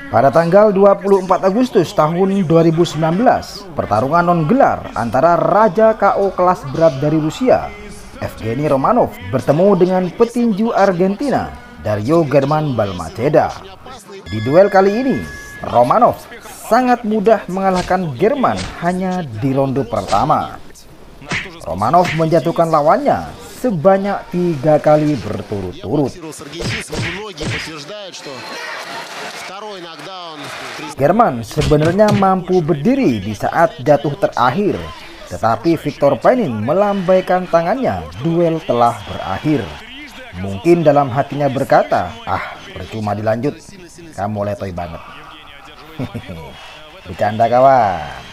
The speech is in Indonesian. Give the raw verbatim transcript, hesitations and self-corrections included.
Pada tanggal dua puluh empat Agustus tahun dua ribu sembilan belas, pertarungan non-gelar antara Raja K O kelas berat dari Rusia, Evgeny Romanov, bertemu dengan petinju Argentina, Dario German Balmaceda. Di duel kali ini, Romanov sangat mudah mengalahkan German hanya di ronde pertama. Romanov menjatuhkan lawannya sebanyak tiga kali berturut-turut. German sebenarnya mampu berdiri di saat jatuh terakhir, tetapi Victor Painin melambaikan tangannya. Duel telah berakhir. Mungkin dalam hatinya berkata, ah percuma dilanjut, kamu letoy banget. Bercanda kawan.